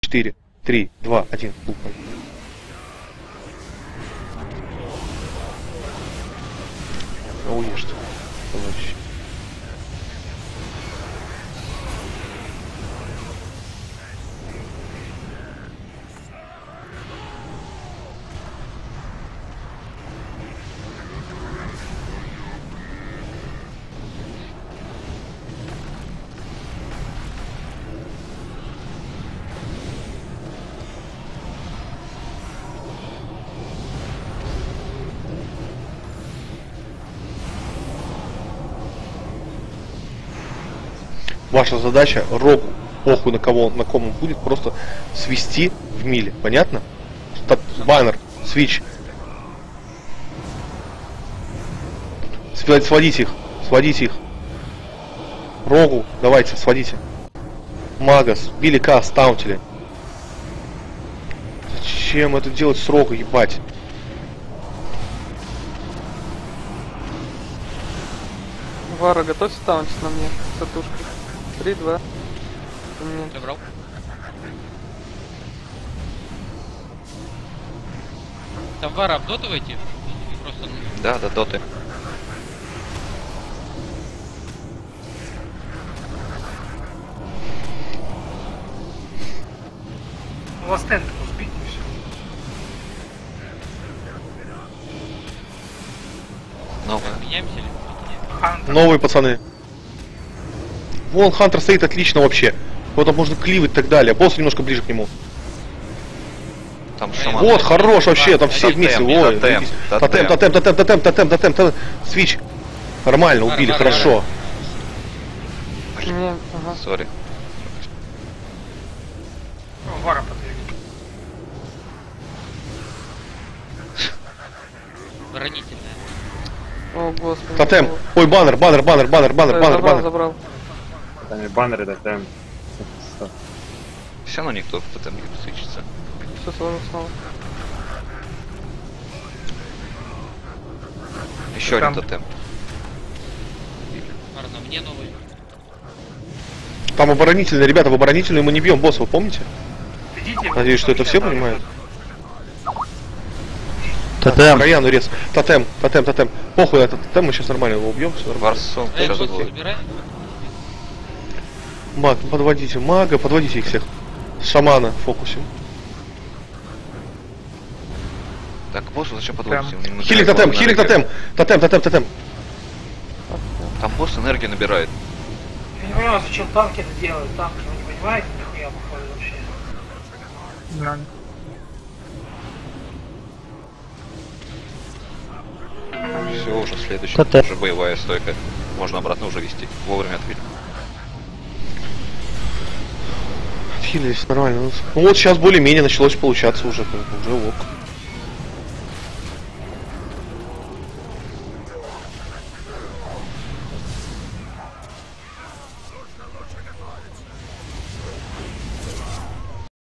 4, 3, 2, 1. Уешь, товарищ. Ваша задача рогу, похуй на кого, на ком он будет, просто свести в миле. Понятно? Баннер, свич. Сводите их, сводите их. Рогу, давайте, сводите. Магас, били К, стаунтили. Зачем это делать с рогу, ебать? Вара, готовься таунтить на мне, катушкой. 3, 2. Забрал. Там Вара обдотываете? Просто... Да, да, доты. У вас тент сбить и все. Новая. Меняемся ли? Хантер. Новые пацаны. Вон Хантер стоит отлично вообще. Вот там можно кливать и так далее. Босс немножко ближе к нему. Там шаман. Вот, хорош вообще, там все Тотем, вместе. тотем, Ой, тотем. тотем. Свич. Нормально, убили, Вара, хорошо. Не, ага. Сори. О, Вара подвигай. Оборонительная. О, господи. Тотем. Ой, баннер. Забрал. Там и баннеры, да, там. Все равно никто в тотем не свечится. Все сложно снова. Еще Там. один тотем. Марно, мне новый. Там оборонительные, ребята, в оборонительную мы не бьем босса, вы помните? Идите. Надеюсь, что это все понимают. Тотем. Раяну рез. Тотем. Похуй этот тотем, мы сейчас нормально его убьем, все нормально. Варсон Эй, сейчас босс, будет. забирай. Маг, подводите мага, подводите их всех. Шамана фокусим. Так, боссу зачем подводить? Он Хилик набирает тотем. Там босс энергию набирает. Я не понимаю, зачем танки это делают. Танки, вы не понимаете, нихуя походу вообще. Да. Все, уже следующий. Тотем. Уже боевая стойка. Можно обратно уже вести. Вовремя отбили. Хилились нормально. Ну вот сейчас более-менее началось получаться уже, как бы, уже ок.